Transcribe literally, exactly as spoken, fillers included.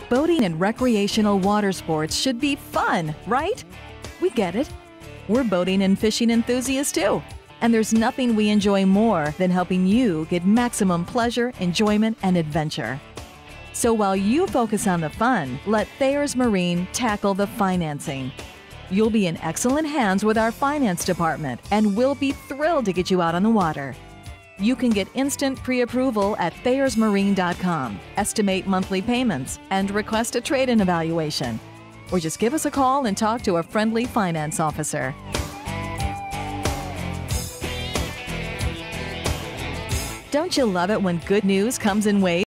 Boating and recreational water sports should be fun, right? We get it. We're boating and fishing enthusiasts too. And there's nothing we enjoy more than helping you get maximum pleasure, enjoyment, and adventure. So while you focus on the fun, let Thayer's Marine tackle the financing. You'll be in excellent hands with our finance department, and we'll be thrilled to get you out on the water. You can get instant pre-approval at thayers marine dot com, estimate monthly payments, and request a trade-in evaluation. Or just give us a call and talk to a friendly finance officer. Don't you love it when good news comes in waves?